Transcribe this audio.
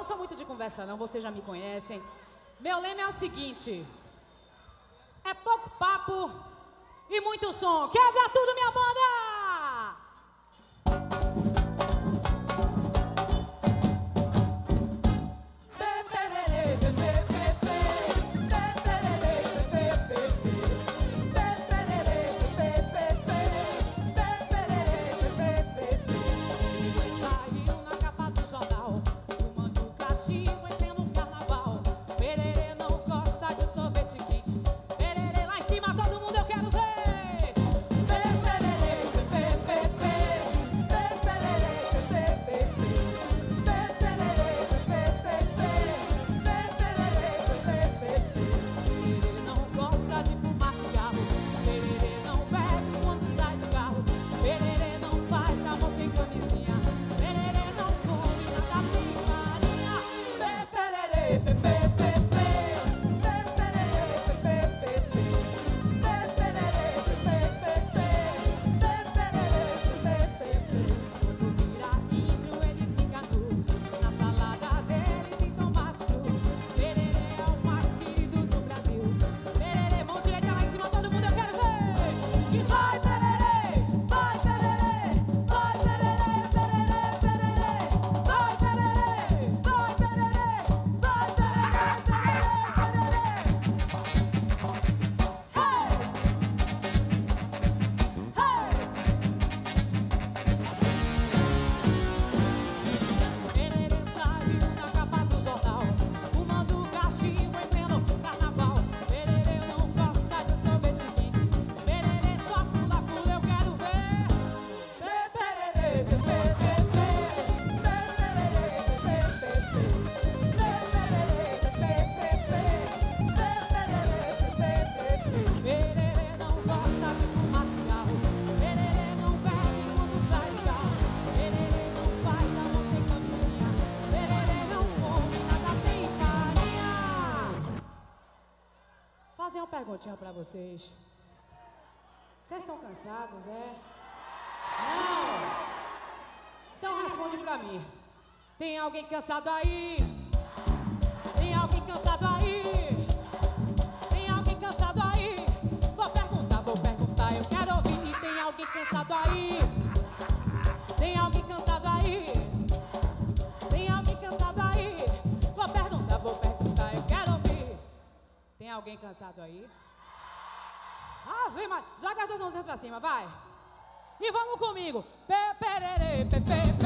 não sou muito de conversa não, vocês já me conhecem. Meu lema é o seguinte: é pouco papo e muito som. Quebra tudo, minha banda! Fazer uma perguntinha pra vocês. Vocês estão cansados, é? Não? Então responde pra mim. Tem alguém cansado aí? Tem alguém cansado aí? Tem alguém cansado aí? Vou perguntar, eu quero ouvir. Tem alguém cansado aí? Tem alguém cansado aí? Tem alguém cansado aí? Vou perguntar, eu quero ouvir. Tem alguém cansado aí? Ah, vem mais. Joga as duas mãos pra cima, vai. E vamos comigo. Pé, pererê, pé, pé.